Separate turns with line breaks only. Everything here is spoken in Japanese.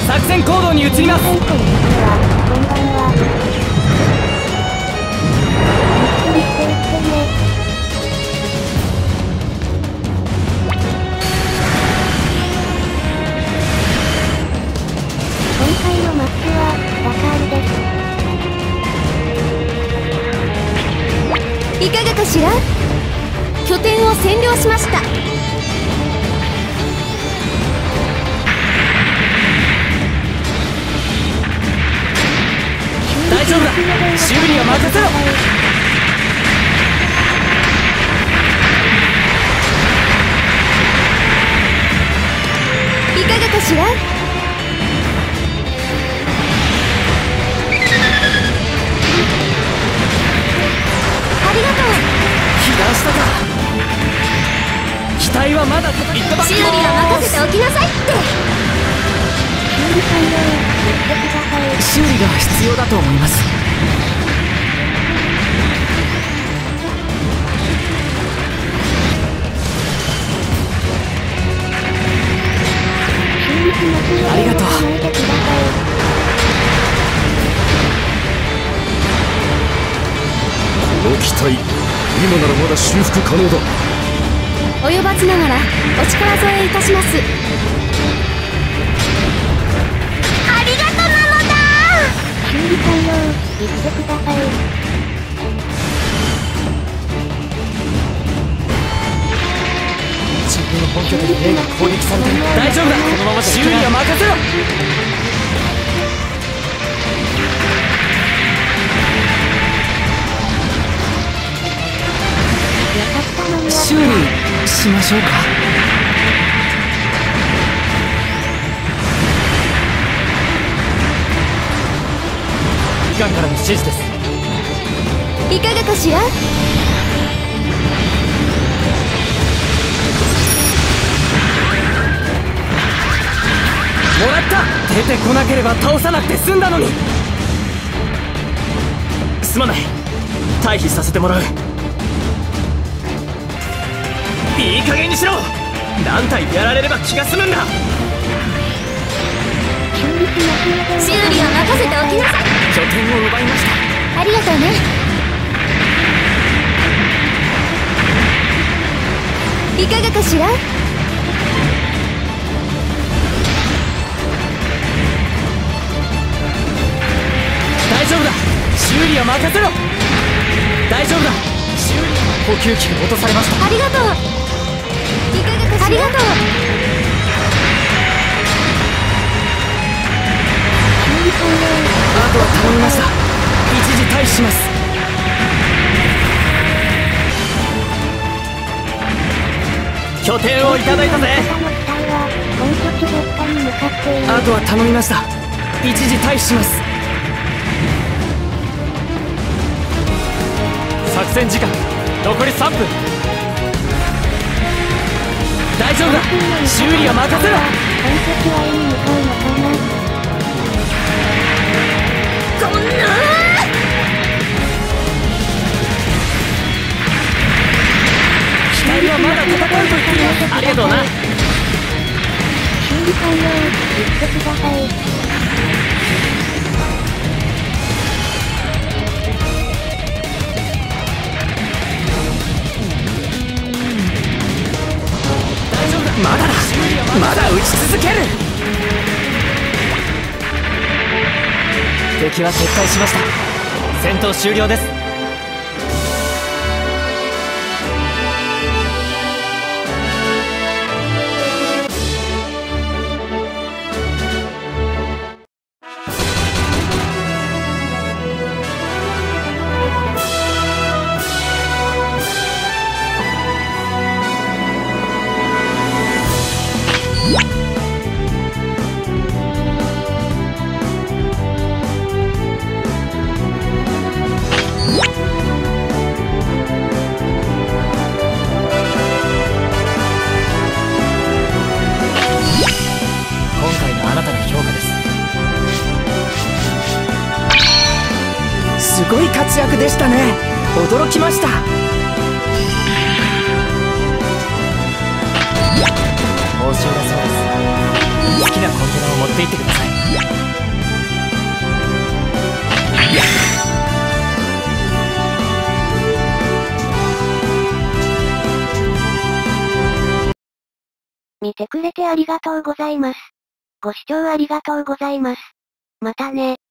作戦行動に移ります。
こんばんは。ゆっくりしていってね。今回のマッチはダカールです。
いかがかしら。拠点を占領しました。
大丈夫だ、修理は任せろ。
いかがかしら。ありがとう。
被弾したか。機体はまだ叩き飛ばす。
修理は任せておきなさいって。
修理完了。言ってください。
修理が必要だと思います。
修理しますので
ありがとう。
やらないでください。
この機体、今ならまだ修復可能だ。
及ばずながらお力添えいたします。ありがとなのだ。
修理完了。言ってください。
自分の本拠地に A が攻撃されてる。大丈夫だ、このまま修理は任せろ。
よかったのには
修理しましょうか。機関からの指示です。
いかがかしら。
もらった。出てこなければ倒さなくて済んだのに。すまない、退避させてもらう。いい加減にしろ。何体やられれば気が済むんだ。
修理しますので
修理は任せておきなさい。
拠点を奪いました。
ありがとうね。いかがかしら。
大丈夫だ、修理は任せろ。大丈夫だ、修理。補給機が落とされました。
ありがとう。いかがかしら。ありがとう。
修理完了。
あとは頼みました。一時退避します。拠点をいただいたぜ。
あの機体は本拠地別下に向かっている。
あとは頼みました。一時退避します。作戦時間残り3分。大丈夫だ、修理は任せろ。
本拠地は A に向かうのかな。
こんな
機体はまだ戦うと言っています。ありがとうな。
修理完了。言ってください。
大丈夫だ、まだだ、まだ撃ち続ける。敵は撤退しました。戦闘終了です。すごい活躍でしたね。驚きました。報酬だそうです。好きなコンテナを持って行ってください。
見てくれてありがとうございます。ご視聴ありがとうございます。またね。